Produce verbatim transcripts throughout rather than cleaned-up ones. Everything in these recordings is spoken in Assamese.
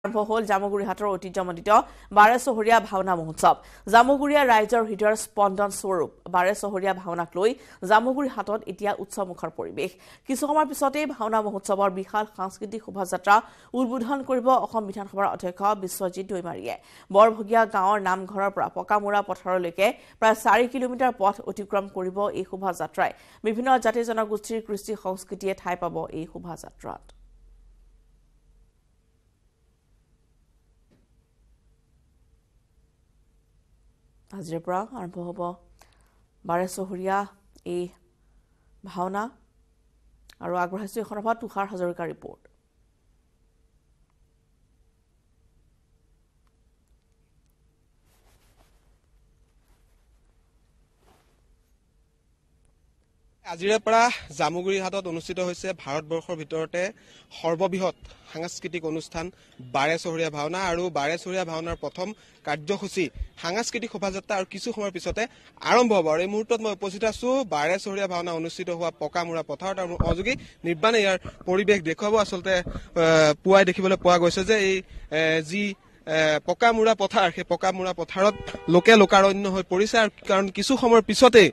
আৰম্ভ হ'ল জামুগুৰিহাটৰ ঐতিহ্যমণ্ডিত বাৰেচহৰীয়া ভাওনা মহোৎসৱ। জামুগুৰিয়া ৰাইজৰ হৃদয়ৰ স্পন্দন স্বৰূপ বাৰেচহৰীয়া ভাওনাক লৈ জামুগুৰিহাটত এতিয়া উৎসৱমুখৰ পৰিৱেশ। কিছু সময়ৰ পিছতেই ভাওনা মহোৎসৱৰ বিশাল সাংস্কৃতিক শোভাযাত্ৰা উদ্বোধন কৰিব অসম বিধানসভাৰ অধ্যক্ষ বিশ্বজিৎ দৈমাৰীয়ে। বৰভগীয়া গাঁৱৰ নামঘৰৰ পৰা পকামুৰা পথাৰলৈকে প্ৰায় চাৰি কিলোমিটাৰ পথ অতিক্ৰম কৰিব এই শোভাযাত্ৰাই। বিভিন্ন জাতি জনগোষ্ঠীৰ কৃষ্টি সংস্কৃতিয়ে ঠাই পাব এই শোভাযাত্ৰাত। আজিৰ পৰা আৰম্ভ হ'ব বাৰেচহৰীয়া এই ভাওনা আৰু আগবঢ়াইছো এই সন্দৰ্ভত তুষাৰ হাজৰিকাৰ ৰিপৰ্ট। আজিৰে পৰা জামুগুৰিহাটত অনুষ্ঠিত হৈছে ভাৰতবৰ্ষৰ ভিতৰতে সৰ্ববৃহৎ সাংস্কৃতিক অনুষ্ঠান বাৰেচহৰীয়া ভাওনা আৰু বাৰেচহৰীয়া ভাওনাৰ প্ৰথম কাৰ্যসূচী সাংস্কৃতিক শোভাযাত্ৰা আৰু কিছু সময়ৰ পিছতে আৰম্ভ হ'ব। আৰু এই মুহূৰ্তত মই উপস্থিত আছো বাৰেচহৰীয়া ভাওনা অনুষ্ঠিত হোৱা পকামুৰা পথাৰত আৰু সহযোগী নিৰ্বাণে ইয়াৰ পৰিৱেশ দেখুৱাব। আচলতে পুৱাই দেখিবলৈ পোৱা গৈছে যে এই যি পকামুৰা পথাৰ সেই পকামুৰা পথাৰত লোকে লোকাৰণ্য হৈ পৰিছে, আৰু কাৰণ কিছু সময়ৰ পিছতেই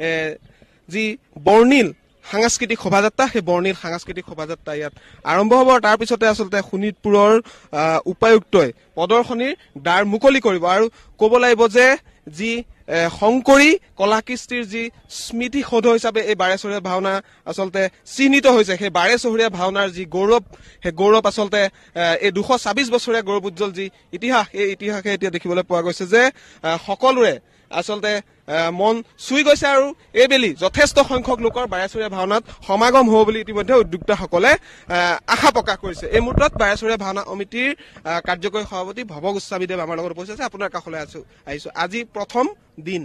যি বৰ্ণিল সাংস্কৃতিক শোভাযাত্ৰা সেই বৰ্ণিল সাংস্কৃতিক শোভাযাত্ৰা ইয়াত আৰম্ভ হ'ব। তাৰ পিছতে আচলতে শোণিতপুৰৰ উপায়ুক্তই প্ৰদৰ্শনীৰ দ্বাৰ মুকলি কৰিব আৰু ক'ব লাগিব যে যি শংকৰী কলাকৃষ্টিৰ যি স্মৃতি সৌধ হিচাপে এই বাৰেচহৰীয়া ভাওনা আচলতে চিহ্নিত হৈছে, সেই বাৰেচহৰীয়া ভাওনাৰ যি গৌৰৱ সেই গৌৰৱ আচলতে এই দুশ ছাব্বিছ বছৰীয়া গৌৰৱ উজ্জ্বল যি ইতিহাস এই ইতিহাসে এতিয়া দেখিবলৈ পোৱা গৈছে যে সকলোৰে আচলতে মন চুই গৈছে আৰু এইবেলি যথেষ্ট সংখ্যক লোকৰ বাৰেচহৰীয়া ভাওনাত সমাগম হ'ব বুলি ইতিমধ্যে উদ্যোক্তাসকলে আশা প্ৰকাশ কৰিছে। এই মুহূৰ্তত বাৰেচহৰীয়া ভাওনা সমিতিৰ কাৰ্যকৰী সভাপতি ভৱ গোস্বামীদেৱ আমাৰ লগত উপস্থিত আছে। আপোনাৰ কাষলৈ আছো আহিছো আজি প্ৰথম দিন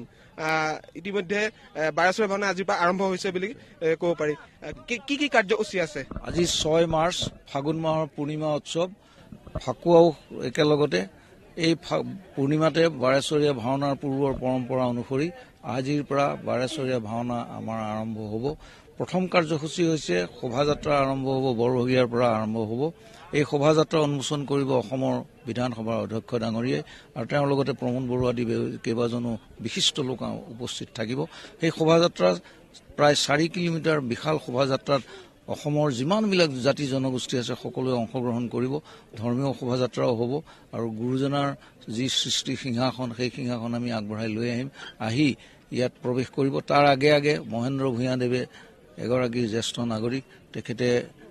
ইতিমধ্যে বাৰেচহৰীয়া ভাওনা আজিৰ পৰা আৰম্ভ হৈছে বুলি ক'ব পাৰি। কি কি কাৰ্যসূচী আছে? আজি ছয় মাৰ্চ ফাগুন মাহৰ পূৰ্ণিমা উৎসৱ, ফাকুৱাও একেলগতে। এই পূৰ্ণিমাতে বাৰেচহৰীয়া ভাওনাৰ পূৰ্বৰ পৰম্পৰা অনুসৰি আজিৰ পৰা বাৰেচহৰীয়া ভাওনা আমাৰ আৰম্ভ হ'ব। প্ৰথম কাৰ্যসূচী হৈছে শোভাযাত্ৰা আৰম্ভ হ'ব, বৰভগীয়াৰ পৰা আৰম্ভ হ'ব। এই শোভাযাত্ৰা উন্মোচন কৰিব অসমৰ বিধানসভাৰ অধ্যক্ষ ডাঙৰীয়াই, আৰু তেওঁৰ লগতে প্ৰমোদ বৰুৱা আদি কেইবাজনো বিশিষ্ট লোক উপস্থিত থাকিব। সেই শোভাযাত্ৰা প্ৰায় চাৰি কিলোমিটাৰ বিশাল শোভাযাত্ৰাত অসমৰ যিমানবিলাক জাতি জনগোষ্ঠী আছে সকলোৱে অংশগ্ৰহণ কৰিব। ধৰ্মীয় শোভাযাত্ৰাও হ'ব আৰু গুৰুজনাৰ যি সৃষ্টি সিংহাসন সেই সিংহাসন আমি আগবঢ়াই লৈ আহিম, আহি ইয়াত প্ৰৱেশ কৰিব। তাৰ আগে আগে মহেন্দ্ৰ ভূঞাদেৱে এগৰাকী জ্যেষ্ঠ নাগৰিক, তেখেতে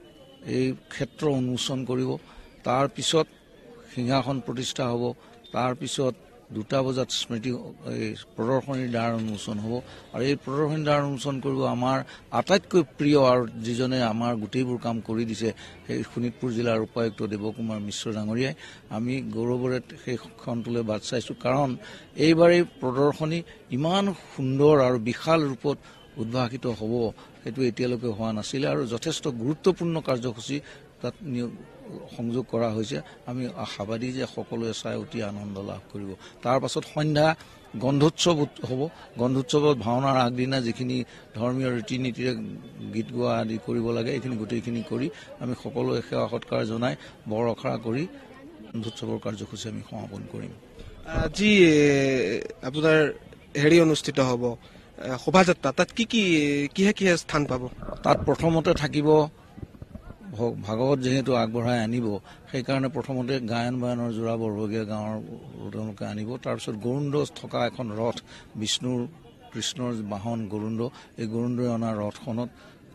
এই ক্ষেত্ৰ উন্মোচন কৰিব। তাৰ পিছত সিংহাসন প্ৰতিষ্ঠা হ'ব। তাৰ পিছত দুটা বজাত স্মৃতি প্ৰদৰ্শনীৰ দ্বাৰ উন্মোচন হ'ব, আৰু এই প্ৰদৰ্শনীৰ দ্বাৰ উন্মোচন কৰিব আমাৰ আটাইতকৈ প্ৰিয় আৰু যিজনে আমাৰ গোটেইবোৰ কাম কৰি দিছে সেই শোণিতপুৰ জিলাৰ উপায়ুক্ত দেৱকুমাৰ মিশ্ৰ ডাঙৰীয়াই। আমি গৌৰৱৰে সেইখনটোলৈ বাট চাইছোঁ, কাৰণ এইবাৰ এই প্ৰদৰ্শনী ইমান সুন্দৰ আৰু বিশাল ৰূপত উদ্ভাসিত হ'ব সেইটো এতিয়ালৈকে হোৱা নাছিলে, আৰু যথেষ্ট গুৰুত্বপূৰ্ণ কাৰ্যসূচী তাত সংযোগ কৰা হৈছে। আমি আশাবাদী যে সকলোৱে চাই অতি আনন্দ লাভ কৰিব। তাৰ পাছত সন্ধ্যা গন্ধোৎসৱ হ'ব। গন্ধোৎসৱত ভাওনাৰ আগদিনা যিখিনি ধৰ্মীয় ৰীতি নীতিৰে গীত গোৱা আদি কৰিব লাগে এইখিনি গোটেইখিনি কৰি আমি সকলোৱে সেৱা সৎকাৰ জনাই বৰ অখৰা কৰি গন্ধোৎসৱৰ কাৰ্যসূচী আমি সমাপন কৰিম। যি আপোনাৰ হেৰি অনুষ্ঠিত হ'ব শোভাযাত্ৰা, তাত কি কি কিহে কিহে স্থান পাব? তাত প্ৰথমতে থাকিব ভাগৱত, যিহেতু আগবঢ়াই আনিব সেইকাৰণে প্ৰথমতে গায়ন বায়নৰ যোৰা বৰভগীয়া গাঁৱৰ তেওঁলোকে আনিব। তাৰপিছত গৰুণ্ড থকা এখন ৰথ, বিষ্ণুৰ কৃষ্ণৰ বাহন গৰুণ্ড, এই গৰুণ্ডই অনা ৰথখনত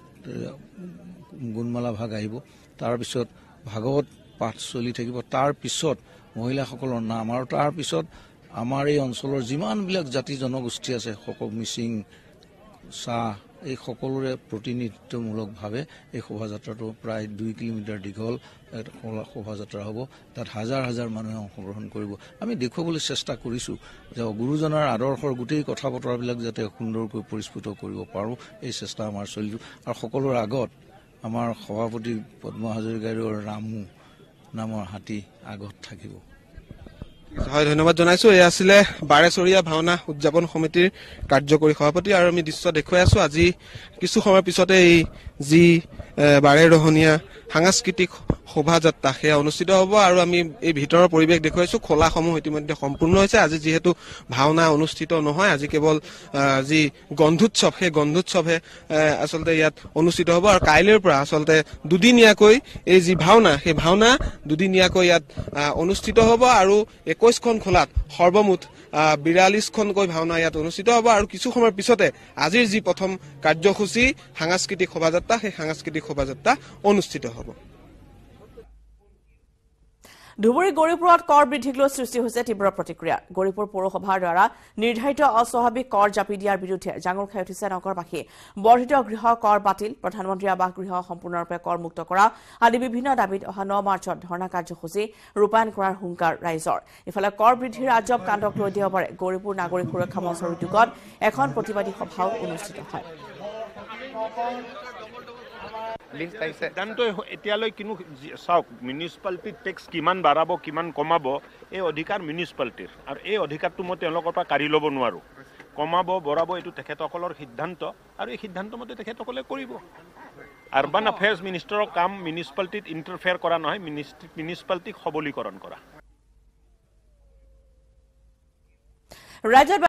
গুণমালা ভাগ আহিব। তাৰপিছত ভাগৱত পাঠ চলি থাকিব। তাৰ পিছত মহিলাসকলৰ নাম, আৰু তাৰ পিছত আমাৰ এই অঞ্চলৰ যিমানবিলাক জাতি জনগোষ্ঠী আছে সকলো মিচিং, চাহ, এই সকলোৰে প্ৰতিনিধিত্বমূলকভাৱে এই শোভাযাত্ৰাটো প্ৰায় দুই কিলোমিটাৰ দীঘল শোভাযাত্ৰা হ'ব। তাত হাজাৰ হাজাৰ মানুহে অংশগ্ৰহণ কৰিব। আমি দেখুৱাবলৈ চেষ্টা কৰিছোঁ যে গুৰুজনাৰ আদৰ্শৰ গোটেই কথা বতৰাবিলাক যাতে সুন্দৰকৈ পৰিস্ফুট কৰিব পাৰোঁ, এই চেষ্টা আমাৰ চলিছোঁ। আৰু সকলোৰে আগত আমাৰ সভাপতি পদ্ম হাজৰিকাৰ ৰামু নামৰ হাতী আগত থাকিব। হয় ধন্যবাদ জনাইছো। এই আছিলে বাৰেচহৰীয়া ভাওনা উদযাপন সমিতিৰ কাৰ্যকৰী সভাপতি আৰু আমি দৃশ্য দেখুৱাই আছো আজি কিছু সময়ৰ পিছতে এই যি বাৰেৰহণীয়া সাংস্কৃতিক শোভাযাত্ৰা সেয়া অনুষ্ঠিত হ'ব আৰু আমি এই ভিতৰৰ পৰিৱেশ দেখুৱাইছো। খোলাসমূহ ইতিমধ্যে সম্পূৰ্ণ হৈছে। আজি যিহেতু ভাওনা অনুষ্ঠিত নহয়, আজি কেৱল যি গন্ধোৎসৱ সেই গন্ধোৎসৱহে আচলতে ইয়াত অনুষ্ঠিত হ'ব আৰু কাইলৈৰ পৰা আচলতে দুদিনীয়াকৈ এই যি ভাওনা সেই ভাওনা দুদিনীয়াকৈ ইয়াত অনুষ্ঠিত হ'ব আৰু একৈশখন খোলাত সৰ্বমুঠ বিৰাল্লিছখনকৈ ভাওনা ইয়াত অনুষ্ঠিত হ'ব আৰু কিছু সময়ৰ পিছতে আজিৰ যি প্ৰথম কাৰ্যসূচী সাংস্কৃতিক শোভাযাত্ৰা সেই সাংস্কৃতিক শোভাযাত্ৰা অনুষ্ঠিত হ'ব। ধুবুৰী গৌৰীপুৰত কৰ বৃদ্ধিক লৈ সৃষ্টি হৈছে তীব্ৰ প্ৰতিক্ৰিয়া। গৌৰীপুৰ পৌৰসভাৰ দ্বাৰা নিৰ্ধাৰিত অস্বাভাৱিক কৰ জাপি দিয়াৰ বিৰুদ্ধে জাঙুৰ খাই উঠিছে নগৰবাসী। বৰ্ধিত গৃহ কৰ বাতিল, প্ৰধানমন্ত্ৰী আৱাস গৃহ সম্পূৰ্ণৰূপে কৰমুক্ত কৰা আদি বিভিন্ন দাবীত অহা ন মাৰ্চত ধৰ্ণা কাৰ্যসূচী ৰূপায়ণ কৰাৰ হুংকাৰ ৰাইজৰ। ইফালে কৰ বৃদ্ধিৰ ৰাজ্যক কাণ্ডক লৈ দেওবাৰে গৌৰীপুৰ নাগৰিক সুৰক্ষা মঞ্চৰ উদ্যোগত এখন প্ৰতিবাদী সভাও অনুষ্ঠিত হয়। সিদ্ধান্ত এতিয়ালৈ কিন্তু চাওক, মিউনিচিপালিটিৰ টেক্স কিমান বাঢ়াব কিমান কমাব এই অধিকাৰ মিউনিচিপালিটিৰ, আৰু এই অধিকাৰটো মই তেওঁলোকৰ পৰা কাঢ়ি ল'ব নোৱাৰোঁ। কমাব বঢ়াব এইটো তেখেতসকলৰ সিদ্ধান্ত আৰু এই সিদ্ধান্ত মতে তেখেতসকলে কৰিব। আৰ্বান এফেয়াৰ্ছ মিনিষ্টাৰৰ কাম মিউনিচিপালিটিত ইণ্টাৰফেয়াৰ কৰা নহয়, মিউনিচিপালিটিক সবলীকৰণ কৰা। ৰাজ্যত